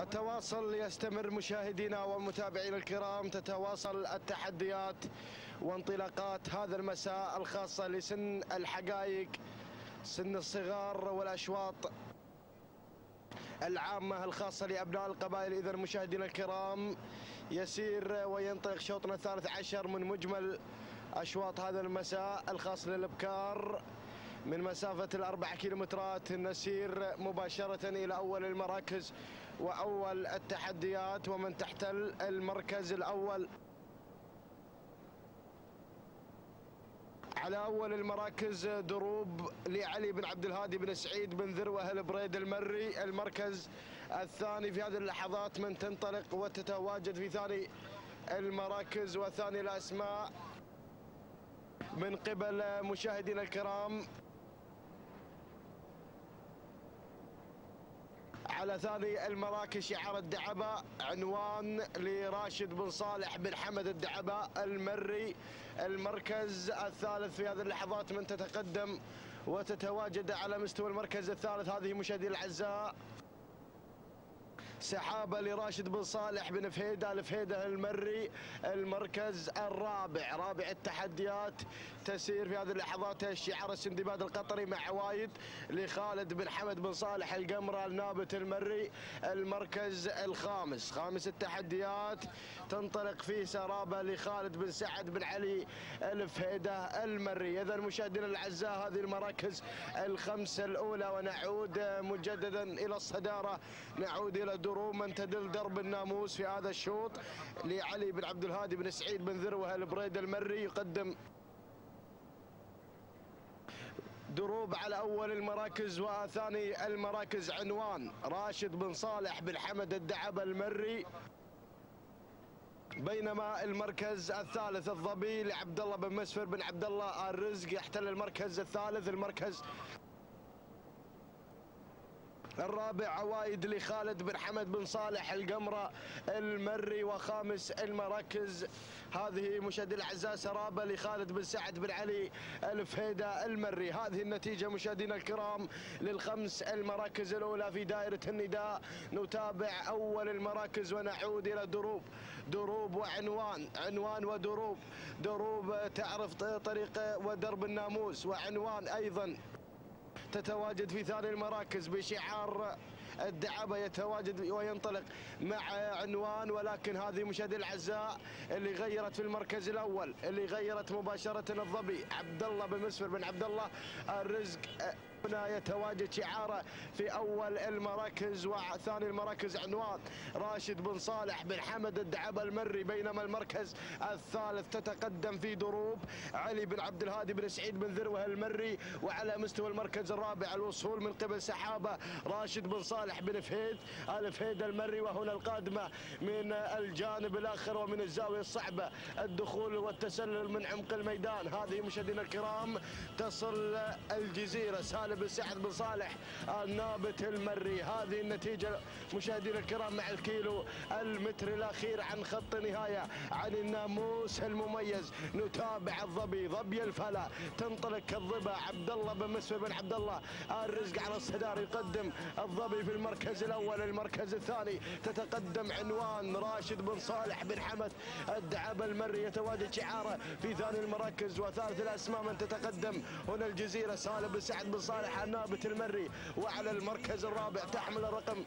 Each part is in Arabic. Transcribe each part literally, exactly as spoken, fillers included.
وتواصل يستمر مشاهدينا ومتابعينا الكرام، تتواصل التحديات وانطلاقات هذا المساء الخاصة لسن الحقائق، سن الصغار والأشواط العامة الخاصة لأبناء القبائل. إذا مشاهدينا الكرام، يسير وينطلق شوطنا الثالث عشر من مجمل أشواط هذا المساء الخاص للإبكار من مسافة الأربع كيلومترات. نسير مباشرة إلى أول المراكز وأول التحديات ومن تحتل المركز الأول. على أول المراكز دروب لعلي بن عبد الهادي بن سعيد بن ذروة البريد المري. المركز الثاني في هذه اللحظات من تنطلق وتتواجد في ثاني المراكز وثاني الأسماء من قبل مشاهدينا الكرام. على ثاني المراكز شعار الدعبة، عنوان لراشد بن صالح بن حمد الدعبة المري. المركز الثالث في هذه اللحظات من تتقدم وتتواجد على مستوى المركز الثالث. هذه مشاهدينا الأعزاء سحابة لراشد بن صالح بن فهيدة الفهيدة المري. المركز الرابع، رابع التحديات، تسير في هذه اللحظات الشعار السندباد القطري مع عوايد لخالد بن حمد بن صالح القمرة النابت المري. المركز الخامس، خامس التحديات، تنطلق فيه سرابة لخالد بن سعد بن علي الفهيدة المري. إذا مشاهدينا الأعزاء هذه المراكز الخمسة الأولى، ونعود مجددا إلى الصدارة، نعود إلى دروب من تدل درب الناموس في هذا الشوط لعلي بن عبد الهادي بن سعيد بن ذروة البريد المري. يقدم دروب على أول المراكز، وثاني المراكز عنوان راشد بن صالح بن حمد الدعبة المري. بينما المركز الثالث الظبي لعبد الله بن مسفر بن عبد الله الرزق يحتل المركز الثالث. المركز الرابع عوايد لخالد بن حمد بن صالح القمرة المري. وخامس المراكز هذه مشاهدينا الاعزاء سرابه لخالد بن سعد بن علي الفهيدة المري. هذه النتيجة مشاهدينا الكرام للخمس المراكز الأولى في دائرة النداء. نتابع أول المراكز ونعود إلى دروب، دروب وعنوان، عنوان ودروب. دروب تعرف طريق ودرب الناموس، وعنوان أيضا تتواجد في ثاني المراكز بشعار الدعبة، يتواجد وينطلق مع عنوان. ولكن هذه مشاهدينا الاعزاء اللي غيرت في المركز الاول، اللي غيرت مباشرة الظبي عبد الله بن مسفر بن عبد الله الرزق. هنا يتواجد شعاره في اول المراكز، وثاني المراكز عنوان راشد بن صالح بن حمد الدعبة المري. بينما المركز الثالث تتقدم في دروب علي بن عبد الهادي بن سعيد بن ذروة المري. وعلى مستوى المركز الرابع الوصول من قبل سحابة راشد بن صالح بن فهيد الفهيد المري. وهنا القادمة من الجانب الاخر ومن الزاوية الصعبة الدخول والتسلل من عمق الميدان. هذه مشاهدينا الكرام تصل الجزيرة سالم بن سعد بن صالح النابت المري. هذه النتيجة مشاهدينا الكرام مع الكيلو المتر الأخير عن خط نهاية عن الناموس المميز. نتابع الظبي، ظبي الفلا، تنطلق كالظبا عبد الله بن مسفر بن عبد الله الرزق على الصدار. يقدم الظبي في المركز الأول. المركز الثاني تتقدم عنوان راشد بن صالح بن حمد الدعبة المري، يتواجد شعاره في ثاني المراكز. وثالث الأسماء من تتقدم هنا الجزيرة سالم بن سعد بن صالح النابت المري. وعلى المركز الرابع تحمل الرقم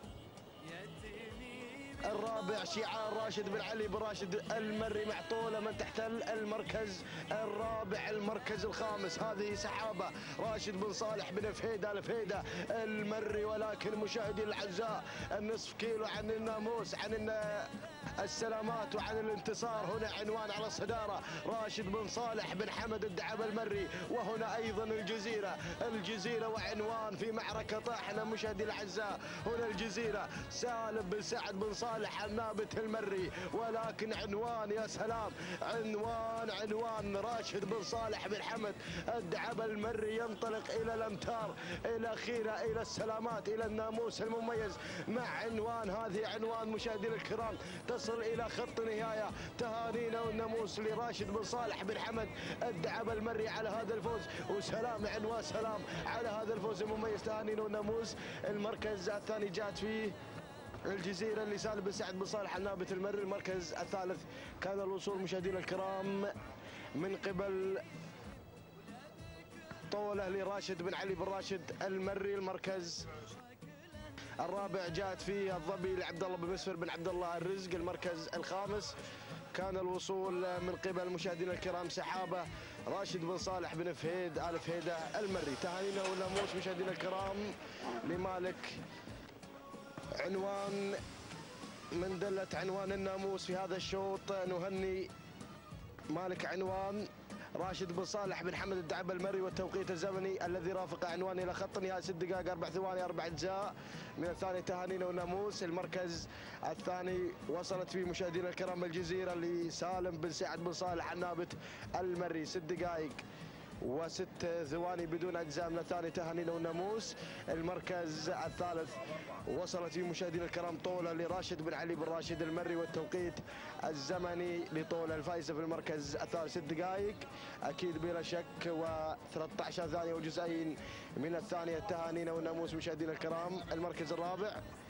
الرابع شعار راشد بن علي بن راشد المري معطولة من تحتل المركز الرابع. المركز الخامس هذه سحابة راشد بن صالح بن فهيدة الفهيدة المري. ولكن مشاهدينا الاعزاء النصف كيلو عن الناموس، عن السلامات وعن الانتصار. هنا عنوان على الصدارة راشد بن صالح بن حمد الدعبة المري. وهنا ايضا الجزيرة، الجزيرة وعنوان في معركة طاحنة مشاهدينا الاعزاء. هنا الجزيرة سالم بن سعد بن صالح النابت المري. ولكن عنوان، يا سلام، عنوان عنوان راشد بن صالح بن حمد الدعبة المري ينطلق الى الامتار، الى خيرة، الى السلامات، الى الناموس المميز مع عنوان. هذه عنوان مشاهدينا الكرام تصل الى خط نهاية. تهانينا والناموس لراشد بن صالح بن حمد الدعبة المري على هذا الفوز. وسلام عنوان، سلام على هذا الفوز المميز. تهانينا والناموس. المركز الثاني جاءت فيه الجزيرة اللي سالم بن سعد بن صالح النابت المري. المركز الثالث كان الوصول مشاهدينا الكرام من قبل طولة لراشد بن علي بن راشد المري. المركز الرابع جاءت فيه الظبي لعبد الله بن مسفر بن عبد الله الرزق. المركز الخامس كان الوصول من قبل مشاهدينا الكرام سحابة راشد بن صالح بن فهيد آل فهيدة المري. تهانينا والناموس مشاهدينا الكرام لمالك عنوان من دلة عنوان الناموس في هذا الشوط. نهني مالك عنوان راشد بن صالح بن حمد الدعبة المري، والتوقيت الزمني الذي رافق عنوان الى خط النهاية ست دقائق اربع ثواني اربع اجزاء من الثاني. تهانينا والناموس. المركز الثاني وصلت فيه مشاهدينا الكرام الجزيرة لسالم بن سعد بن صالح النابت المري، ست دقائق وست ثواني بدون اجزاء من الثاني. تهانينا والناموس. المركز الثالث وصلت فيه مشاهدينا الكرام طولة لراشد بن علي بن راشد المري، والتوقيت الزمني لطولة الفائزة في المركز الثالث ست دقائق اكيد بلا شك و13 ثانية وجزئين من الثانية. تهانينا والناموس مشاهدينا الكرام. المركز الرابع